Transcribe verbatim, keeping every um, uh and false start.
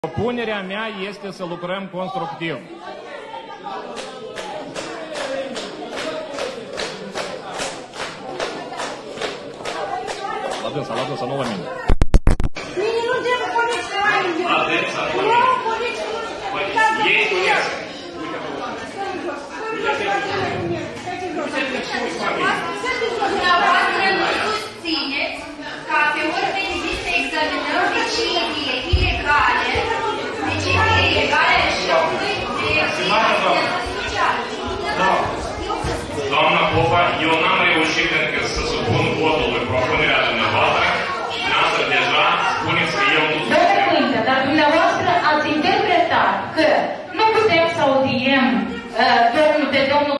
Propunerea mea este să lucrăm constructiv. La dânsa, la dânsa, nu la mine. Mine nu dăm poliție la mine. La dânsa, nu la mine. Nu, poliție nu se poate. Ei spuneți. Dumneavoastră nu susțineți ca pe orice zi să examinăm deciziile ilegale, deciziile ilegale șefului de asistență socială. Doamna Popa, eu n-am reușit încă să supun votului propunerea dumneavoastră și dumneavoastră deja spuneți că eu nu susțin. Domnule Părinte, dar dumneavoastră ați interpretat că nu putem să audiem uh, domnul, pe domnul